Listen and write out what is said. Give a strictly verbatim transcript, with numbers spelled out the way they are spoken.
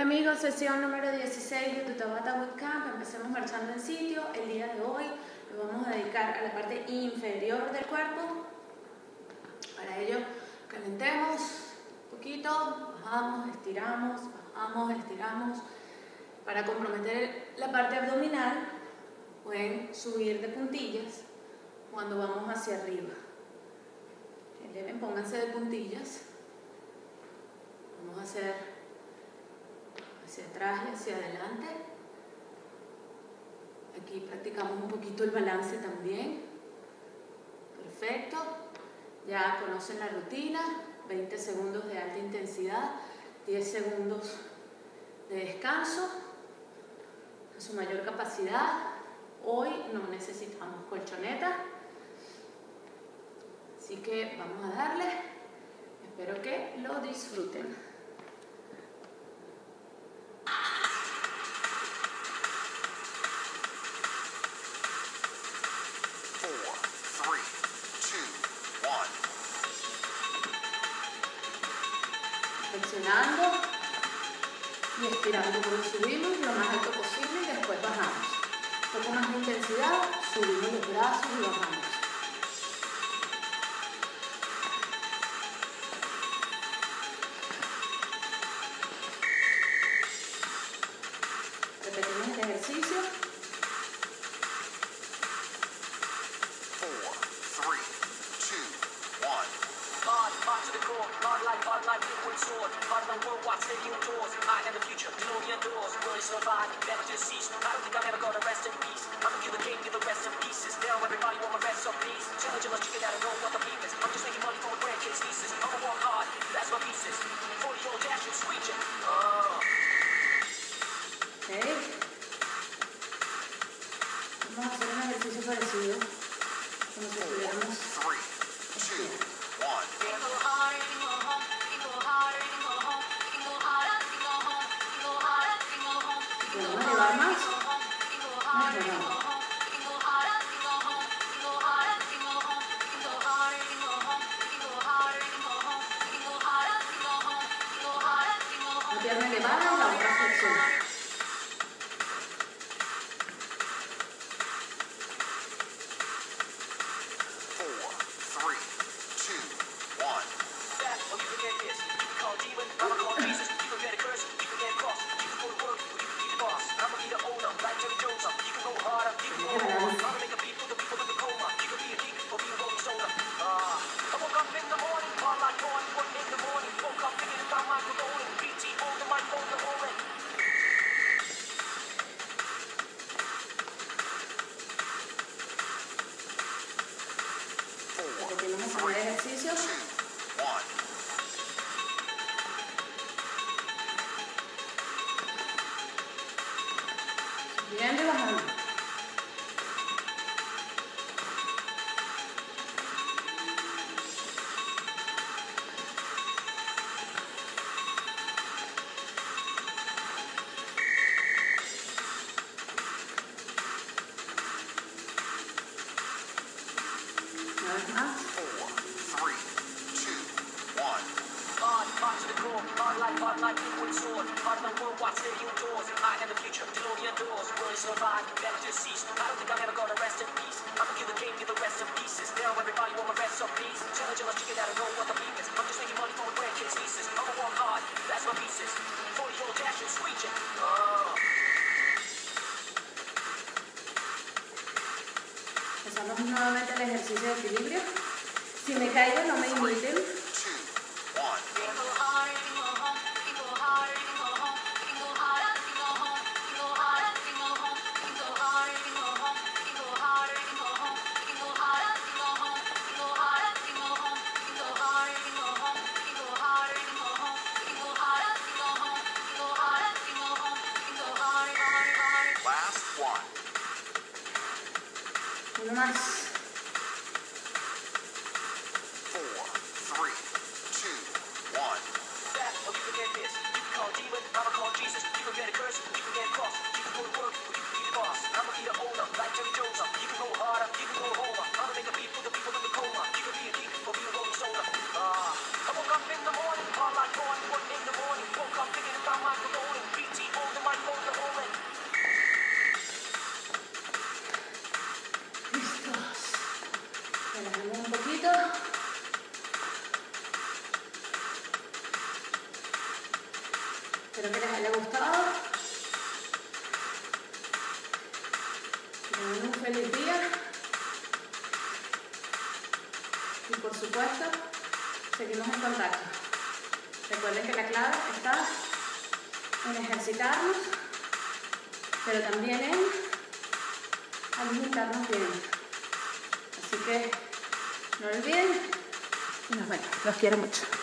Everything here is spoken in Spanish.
Hola amigos, sesión número dieciséis de tu Tabata Bootcamp. Empecemos marchando en sitio. El día de hoy lo vamos a dedicar a la parte inferior del cuerpo. Para ello calentemos un poquito, bajamos, estiramos, bajamos, estiramos. Para comprometer la parte abdominal pueden subir de puntillas cuando vamos hacia arriba. Eleven, pónganse de puntillas. Vamos a hacer hacia atrás y hacia adelante. Aquí practicamos un poquito el balance también. Perfecto. Ya conocen la rutina. veinte segundos de alta intensidad, diez segundos de descanso. A su mayor capacidad. Hoy no necesitamos colchoneta. Así que vamos a darle. Espero que lo disfruten. Flexionando y estirando como subimos lo más alto posible y después bajamos. Un poco más de intensidad, subimos los brazos y bajamos. Repetimos el ejercicio. Sword, part of the world, watch the new doors. I am the future, you know the doors. Will it survive? Never to cease. I don't think I'm ever gonna rest in peace. I'm gonna kill the king, give the rest in pieces. Now everybody want my rest, so please. Challenge must chicken out and know what the beef is. I'm just making money for my grandkids' nieces. I'm gonna work hard, that's my thesis. forty year old dash and screeching. Oh. Okay. Vamos a hacer un ejercicio parecido. Como si estuviéramos. Pierna elevada y la otra flexión. Repetimos el primer ejercicio. Subiendo y bajando. Una vez más. Hard life, hard life, liquid sword. Part of the world, watch the new doors. I am the future, till the doors. Will it survive? Never to cease. I don't think I'm ever gonna rest in peace. I'm gonna kill the king, give the rest in pieces. Now everybody want my rest, so please. Challenge must chicken out and know what the beef is. I'm just making money for my grandkids' nieces. I'm gonna work hard, that's my thesis. forty year old dash and screeching. Oh. Empezamos nuevamente el ejercicio de equilibrio. Si me caigo, no me imiten. Uno más. Four, three, supuesto, seguimos en contacto. Recuerden que la clave está en ejercitarnos, pero también en alimentarnos bien. Así que no olviden y nos vemos. Los quiero mucho.